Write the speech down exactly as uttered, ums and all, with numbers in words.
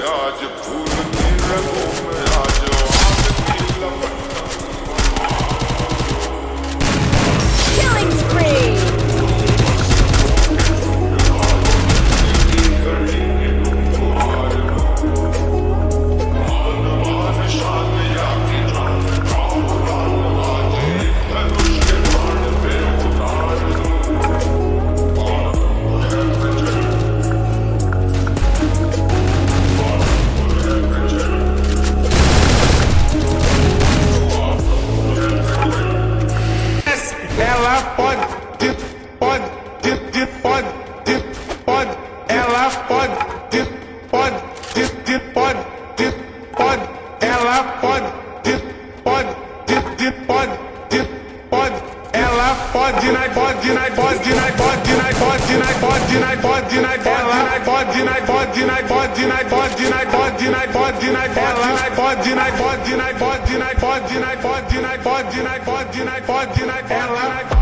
Killing spree! Ela pode, pode, pode, pode, ela pode, pode, pode, pode, ela pode, pode, pode, pode, ela pode, na pode, na pode, na pode, na pode, na pode, na pode, na ela pode, na pode, na pode, na pode, na pode, na pode, na ela pode, na pode, na pode, na pode, na pode, na pode, na pode, na pode, na ela